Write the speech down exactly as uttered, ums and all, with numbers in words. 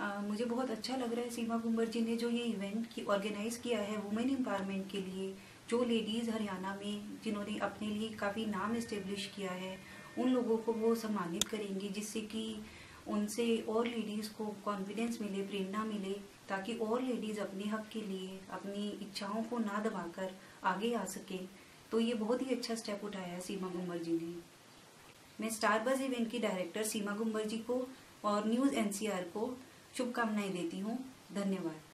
आ, मुझे बहुत अच्छा लग रहा है सीमा गुंबर जी ने जो ये इवेंट की ऑर्गेनाइज किया है वुमेन एम्पावरमेंट के लिए। जो लेडीज़ हरियाणा में जिन्होंने अपने लिए काफ़ी नाम इस्टेब्लिश किया है उन लोगों को वो सम्मानित करेंगी, जिससे कि उनसे और लेडीज़ को कॉन्फिडेंस मिले, प्रेरणा मिले, ताकि और लेडीज़ अपने हक के लिए अपनी इच्छाओं को ना दबाकर आगे आ सके। तो ये बहुत ही अच्छा स्टेप उठाया है सीमा गुंबर जी ने। मैं स्टार बज़ इवेंट की डायरेक्टर सीमा गुंबर जी को और न्यूज़ एनसीआर को शुभकामनाएं देती हूँ। धन्यवाद।